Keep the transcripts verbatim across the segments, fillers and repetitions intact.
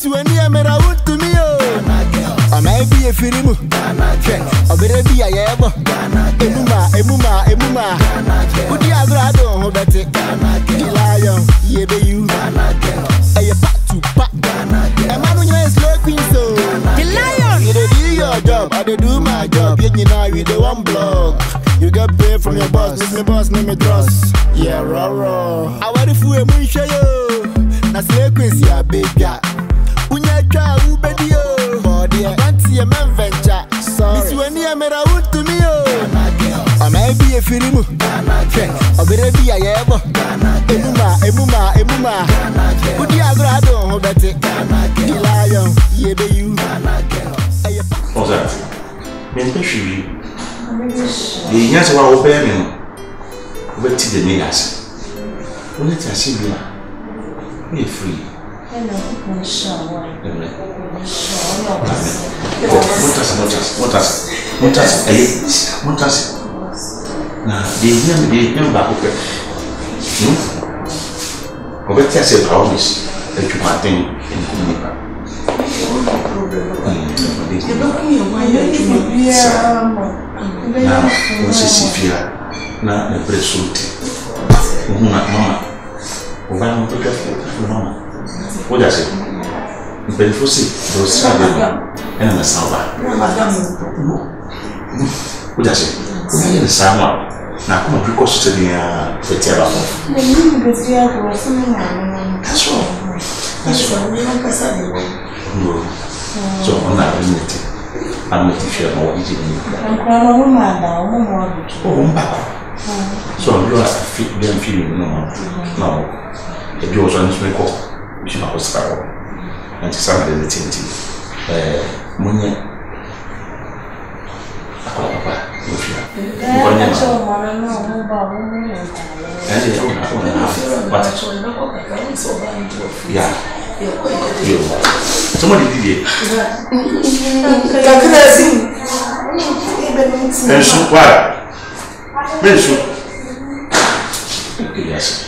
Miss Wendy, I'm a wood to me. I may be a film. I better be a yabo. Emuma, Emuma, Emuma. Put the agrado, hold that it. Lion, ye be you. A pat to pat. A man who is looking so. The lion, you do your job, I do my job. You know, you the one blog. You get paid from your boss, miss me boss, name me trust. Yeah, raw, raw. I want to fool a moon show you. That's a crazy, a big guy. Unya cha ubedio. Body, I can't see a man venture. Miss Wendy, I'm a wood to me. I may be a film. I better be a yabo. Emuma, Emuma, Emuma. Put the agrado, hold that it. The lion, ye be you. What's that? Men push the yes, what will bear me. Wait till the niggas. When it's a singular, we're free. Hello, shower. What does what does what does now the young the young back okay. Hmm? Over there, say promise that you might think in Kumiba. You're looking at my head. Now, what's a Sifia? Now, the present. Mamma, Ovano to get Mamma. What does it? Benefosi, those Saturday, and the Samba. What does it? Who is the Sama? Now, come on, because to the Fetera. That's all. That's all. So, on that unity. I'm not sure how easy it is. So, you are feeling no. No. If you also make up, you should not start. And some of the tinty. Money. Yeah. Somebody did it. And so, why? Yes.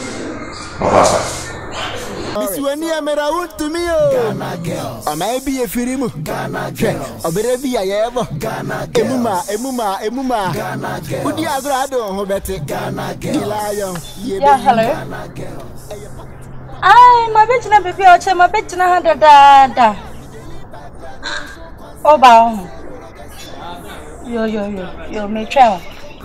Miss Wendy, I'm a wood to me. I may be a film. I better be a yabo. Emuma, Emuma, Emuma. Put the agrado, hold that it. The lion, yeah, hello. Ay, my bitch na baby, I my bitch na hundred da. Oh, bow. Yo, yo, yo, yo, me trail.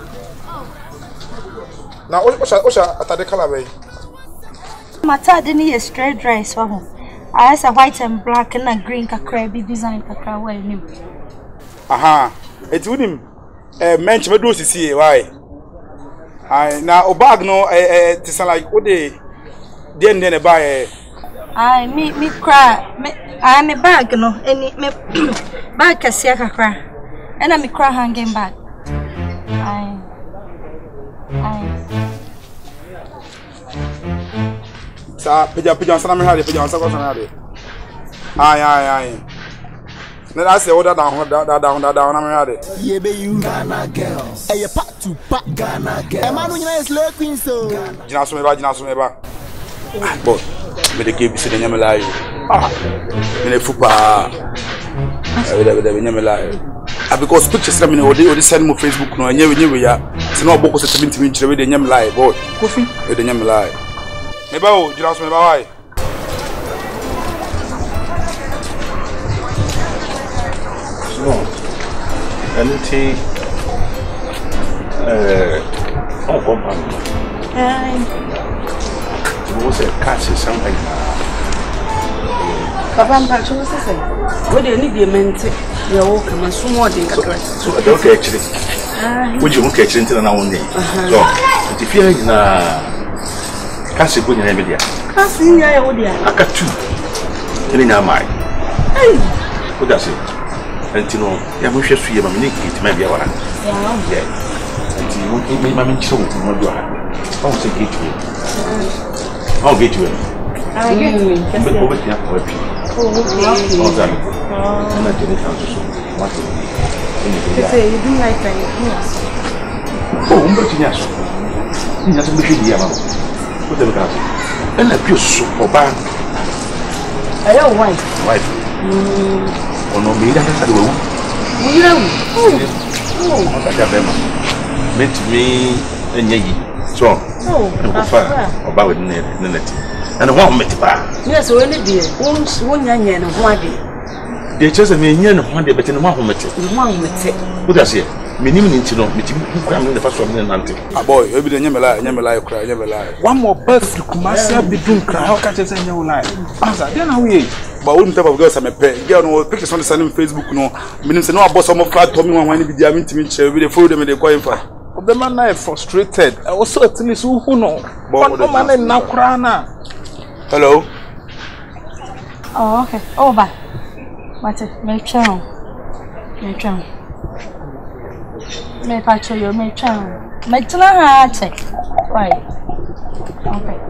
Now, what's that? What's that? At the color, my tad didn't a straight dress for him. I has a white and black and a green crabby design kakra well new. Aha, it's with him. A mensch, but do see why? I now, bag no, eh, to sound like what they. Then then buy I me me cry me I me bag no any me bag kasia kakra and I me cry hanging bag I I sa peja peja sana me hade peja sana sana hade ai ai ai na da se oda down down down down na me hade ye be you Ghana girls e pat to pat Ghana girls e manu nyina is low queen so jina so me ba jina so me ba but me the game se nyame la yo ah me le fupa e be be nyame la yo ah because pictures na me o dey o dey send mo Facebook no anyewe nyewe ya se na oboko se seventy min kire we dey nyame la yo boy kofi we dey nyame la yo me ba o jira so me ba why so anything eh on company eh was a catch something. Papa, I'm back to what I say. What do you need? You meant you're walking and so more than so I don't catch it. Would you catch it until now only? So, if you're in a can't see good in media. Can't see your audio. I got two. Telling your mind. Hey, what does it? And you know, you're going to see your money, it might be a one. Yeah. And you won't make my mind so much more. I won't say get you. I'll get you in. I'll get you in. But over here, for a few. Oh, okay. All that. I'm not doing it so. What do you say? You do like that. Oh, I'm not doing it. You're not going to be here. What do you got? And a few soup or bag. your wife. Wife. Mm. Oh no, me that is the We know. Oh, I got them. Meant me and ye. So, oh, about it, Nanette. And one met bar. Yes, when it be once one young and one day. They chose a million one day, but in one met it. One with it. Who does it? Minimum to know, meeting the first one in Nanti. A boy, every day, never lie, never lie, cry, never lie. One more birth to Kumasi, be doing cry, how catch us in your life. Answer, then how we. But wouldn't type of girls I'm a pay. Girl, no pictures on the sun on Facebook, no. Meaning, no, about some of flat Tommy one when be meeting me, with the food and the coin for. The man I frustrated. I was certainly so who know. But the man in Nakrana. Hello. Oh, okay. Oh, bye. What it? Make chow. Make chow. Make patch you. Make chow. Make tuna ha check. Right. Okay.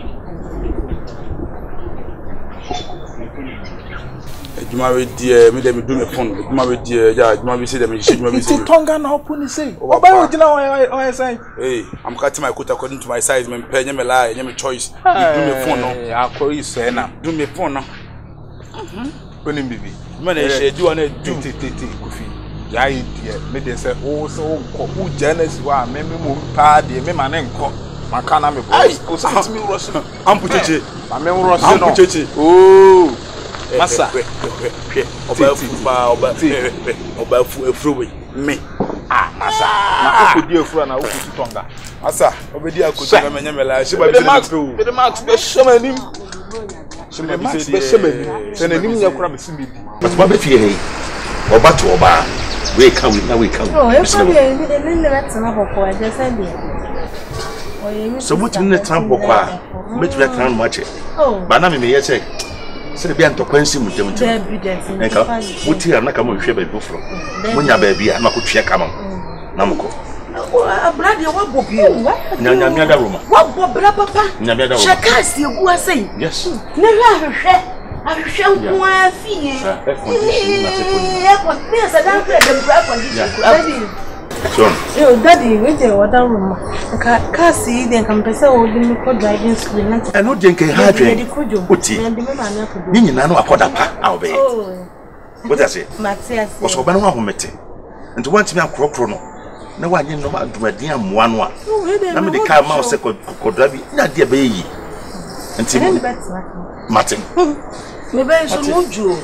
You married dear, me them do me phone. You married dear, yeah. You married say them. You married say. It's Tonga now. Puni say. Oh, by what you know? I say. Hey, I'm cutting my coat according to my size. Me pay, me lie, me choice. Do me phone now. I call you say now. Do me phone now. Mhm. When him baby. Man, I say do ane do. T T T Kofi. Yeah, dear. Me they say oh so oh who jealous wa me me mo pa de me man enko. Makana me boss. O say me rush. Am pucheche. Ma me rush no. Am pucheche. Oh. Massa. Oba fuba oba oba fu efruwe me. Ah, massa. Na okodi efru na okuti Tonga. Massa, obedi akodi na menye mela. Se ba bi Max, be Max be shamanim. Shema Max be shamanim. Se na nim nya kura me simbi. But what if you hey? Oba to oba. We come now we come. Oh, you probably didn't let some of our just idea. So what in the tramp or qua? Make me a much. Oh, but now me may check. Say the bianto quency with them. What here not come with baby from? When your baby, I'm not check come on. Namco. Bloody what book you? Nanyada room. What book, Papa? Nanyada. Shakas, you were saying. Yes. Never share. I shall go and feel. Yes, I don't get the black condition. Yo, Daddy, wait a water room. Can't see the compressor holding me for driving school. I know Jenke had a putty. Meaning, I know a podapa. I'll be. What does it? Matthias was over one who met it. And to want me a crop chrono. No one you know about my dear one one. I mean, the car mouse could drive it. Not dear baby. And Tim Martin. Maybe I should move you.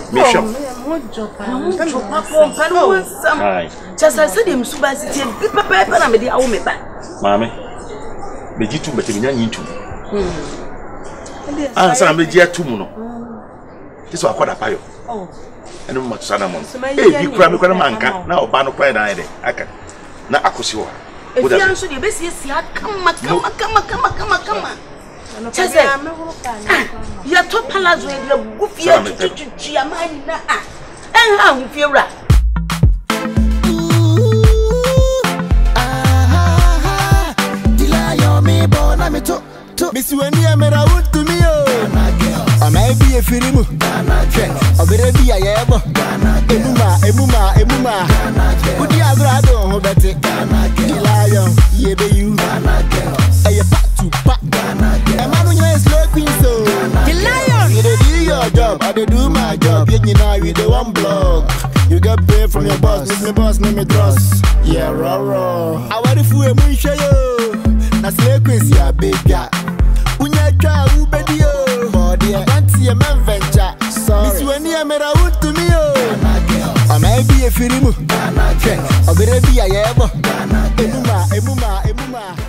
Just I said him so by city and people paper and the old me back. Mammy, but you two better than you two. Answer a media two mono. This was quite a pile. Oh, and no much Sanamon. Hey, you cry me when a man can now ban cry either. I can not Akosio. If you answer the best, yes, come, come, come, come, come, come. Ya to palace with the goofy and Chiamana and how you feel right. Miss Wendy, I'm a wood to me. I may be a film. I'll be ready. I am Emuma, Emuma, Emuma. Would you have rather hold that? Lion, ye be you. I to pack. I'm on your slow queen, so the lion. You do your job, I do my job. You know, you do one blog. You get paid from your boss, make me boss, make me trust. Yeah, raw, raw. I want to fool a moon show you. That's slow queen, yeah, big guy. Unya cha ubedio. Body, I can't see a man venture. Miss Wendy, I'm a wood to me. I may be a film. I'll be ready. I am Emuma, Emuma, Emuma.